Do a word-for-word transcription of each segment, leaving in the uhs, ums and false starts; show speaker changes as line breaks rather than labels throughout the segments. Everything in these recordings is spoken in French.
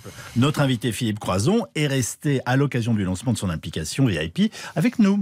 Notre invité Philippe Croizon est resté à l'occasion du lancement de son application V I P avec nous.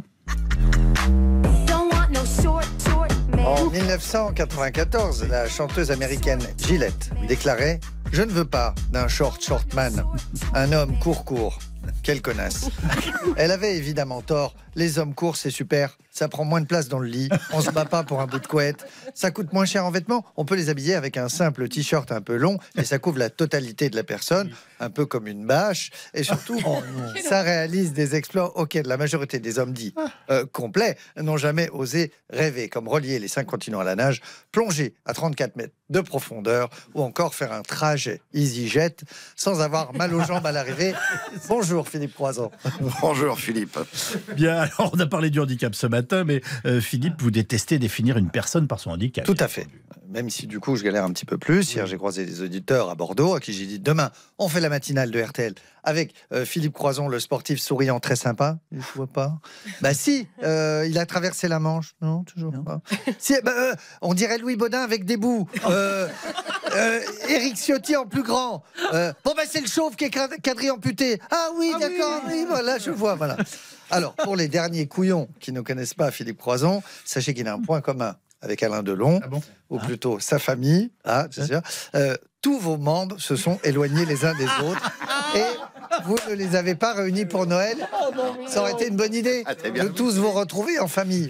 En mille neuf cent quatre-vingt-quatorze, la chanteuse américaine Gillette déclarait « Je ne veux pas d'un short short man, un homme court court. » Quelle connasse. Elle avait évidemment tort. Les hommes courts, c'est super. Ça prend moins de place dans le lit. On se bat pas pour un bout de couette. Ça coûte moins cher en vêtements. On peut les habiller avec un simple t-shirt un peu long et ça couvre la totalité de la personne, un peu comme une bâche. Et surtout, oh ça réalise des exploits auxquels la majorité des hommes dits euh, complets n'ont jamais osé rêver, comme relier les cinq continents à la nage, plonger à trente-quatre mètres de profondeur ou encore faire un trajet EasyJet sans avoir mal aux jambes à l'arrivée. Bonjour Philippe Croizon.
Bonjour Philippe.
Bien, alors on a parlé du handicap ce matin, mais euh, Philippe, vous détestez définir une personne par son handicap.
Tout à fait. Même si du coup je galère un petit peu plus. Hier j'ai croisé des auditeurs à Bordeaux à qui j'ai dit demain on fait la matinale de R T L avec euh, Philippe Croizon, le sportif souriant très sympa. Je vois pas. Bah si, euh, il a traversé la Manche. Non, toujours non. pas. Si, bah, euh, on dirait Louis Baudin avec des bouts. Euh, euh, Éric Ciotti en plus grand. Euh, bon bah c'est le chauve qui est quadri amputé. Ah oui, ah, d'accord, oui. oui, voilà, je vois, voilà. Alors pour les derniers couillons qui ne connaissent pas Philippe Croizon, sachez qu'il a un point commun avec Alain Delon, ah bon ou ah. plutôt sa famille, ah, c'est sûr. Euh, tous vos membres se sont éloignés les uns des autres et vous ne les avez pas réunis pour Noël. Ça aurait été une bonne idée ah, de tous vous retrouver en famille.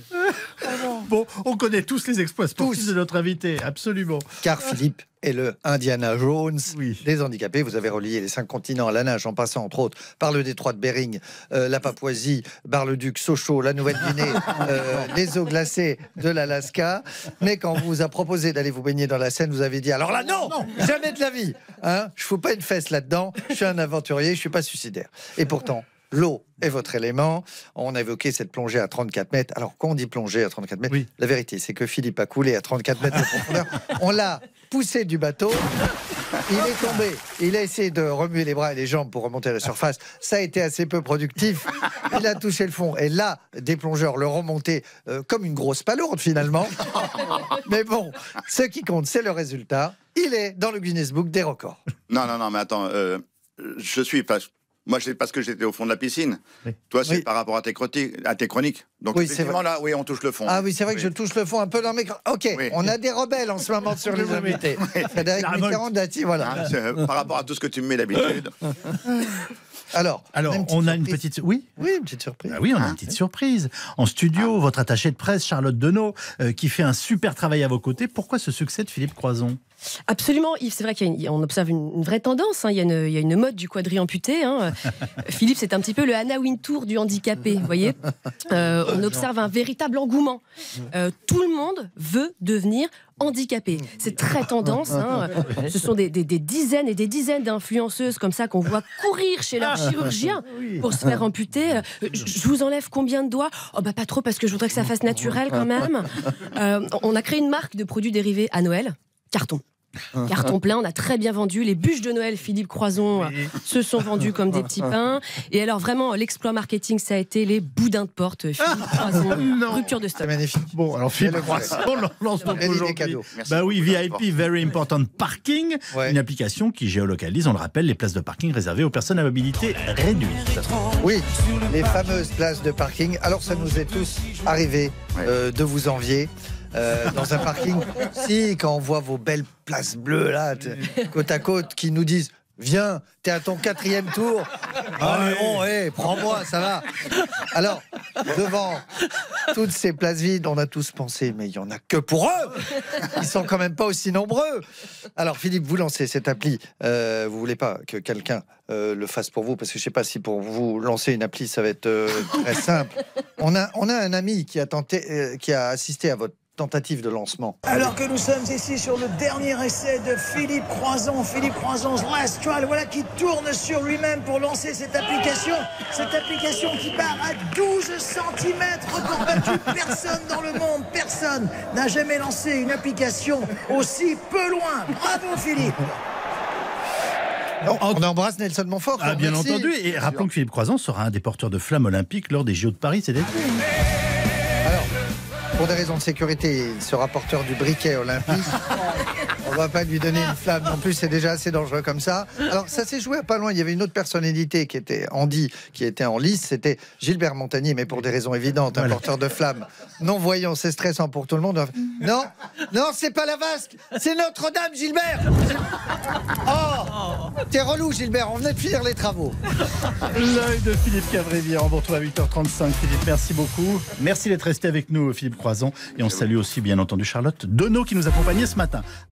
Bon, on connaît tous les exploits sportifs tous. de notre invité, absolument.
Car Philippe est le Indiana Jones oui. des handicapés. Vous avez relié les cinq continents à la nage en passant entre autres par le détroit de Bering, euh, la Papouasie, Bar-le-Duc, Sochaux, la Nouvelle-Guinée, euh, les eaux glacées de l'Alaska. Mais quand on vous a proposé d'aller vous baigner dans la Seine, vous avez dit alors là non, non. jamais de la vie. Hein, je ne fous pas une fesse là-dedans. Je suis un aventurier, je ne suis pas suicidaire. Et pourtant, l'eau est votre élément. On a évoqué cette plongée à trente-quatre mètres. Alors, quand on dit plongée à trente-quatre mètres, oui. la vérité, c'est que Philippe a coulé à trente-quatre mètres de profondeur. On l'a poussé du bateau. Il est tombé. Il a essayé de remuer les bras et les jambes pour remonter à la surface. Ça a été assez peu productif. Il a touché le fond. Et là, des plongeurs le remontaient euh, comme une grosse palourde, finalement. Mais bon, ce qui compte, c'est le résultat. Il est dans le Guinness Book des records.
Non, non, non, mais attends. Euh, je suis pas... Moi, c'est parce que j'étais au fond de la piscine. Oui. Toi, c'est oui. par rapport à tes, à tes chroniques. Donc,
oui,
effectivement, là, oui, on touche le fond.
Ah oui, c'est vrai oui. que je touche le fond un peu dans mes... Ok, oui. on a des rebelles en ce moment sur les invités. Oui. Frédéric Mitterrand, Dati, voilà.
Ah, par rapport à tout ce que tu me mets d'habitude.
Alors,
Alors
on a une
on a
surprise.
une petite... Oui,
oui, une petite surprise.
Ah oui, on a ah, une petite oui. surprise. En studio, ah. votre attachée de presse, Charlotte Deneau, euh, qui fait un super travail à vos côtés. Pourquoi ce succès de Philippe Croizon ?
Absolument, Yves, c'est vrai qu'on observe une, une vraie tendance, hein. il, y a une, il y a une mode du quadri amputé. Hein. Philippe, c'est un petit peu le Anna Wintour du handicapé, vous voyez. Euh, on observe un véritable engouement. Euh, tout le monde veut devenir handicapé. C'est très tendance. Hein. Ce sont des, des, des dizaines et des dizaines d'influenceuses comme ça qu'on voit courir chez leur chirurgien pour se faire amputer. Je, je vous enlève combien de doigts ? Oh bah pas trop parce que je voudrais que ça fasse naturel quand même. Euh, on a créé une marque de produits dérivés à Noël. Carton. Carton plein, on a très bien vendu. Les bûches de Noël Philippe Croizon oui. se sont vendues comme des petits pains. Et alors vraiment, l'exploit marketing, ça a été les boudins de porte Philippe Croizon. Non. Rupture de stock.
C'est magnifique.
Bon, alors Philippe Croizon lance donc aujourd'hui. Bah oui, V I P, Very Important Parking, ouais. une application qui géolocalise, on le rappelle, les places de parking réservées aux personnes à mobilité réduite.
Oui, les fameuses places de parking. Alors ça nous est tous arrivé euh, de vous envier. Euh, dans un parking, si quand on voit vos belles places bleues là, côte à côte, qui nous disent viens, t'es à ton quatrième tour, ah mais bon, hey, prends-moi, ça va. Alors, devant toutes ces places vides, on a tous pensé, mais il n'y en a que pour eux. Ils sont quand même pas aussi nombreux. Alors Philippe, vous lancez cette appli, euh, vous voulez pas que quelqu'un euh, le fasse pour vous, parce que je sais pas si pour vous lancer une appli, ça va être euh, très simple. On a, on a un ami qui a tenté, euh, qui a assisté à votre tentative de lancement.
Alors que nous sommes ici sur le dernier essai de Philippe Croizon, Philippe Croizon's Last Trial, voilà qui tourne sur lui-même pour lancer cette application, cette application qui part à douze centimètres, record battu, personne dans le monde, personne n'a jamais lancé une application aussi peu loin. Bravo Philippe.
Non, on embrasse Nelson Montfort.
Ah, bien merci. entendu, et rappelons que Philippe Croizon sera un des porteurs de flammes olympiques lors des J O de Paris cet été.
pour des raisons de sécurité, il sera porteur du briquet olympique. On ne va pas lui donner une flamme non plus, c'est déjà assez dangereux comme ça. Alors ça s'est joué à pas loin, il y avait une autre personnalité qui était Andy, qui était en lice, c'était Gilbert Montagnier, mais pour des raisons évidentes, un porteur de flamme. Non-voyant, c'est stressant pour tout le monde. Non, non, c'est pas la vasque, c'est Notre-Dame, Gilbert. Oh, t'es relou, Gilbert, on venait de finir les travaux.
L'œil de Philippe Cavrivière, on vous retrouve à huit heures trente-cinq. Philippe, merci beaucoup. Merci d'être resté avec nous, Philippe Croizon. Et on salue aussi, bien entendu, Charlotte Deneau qui nous accompagnait ce matin.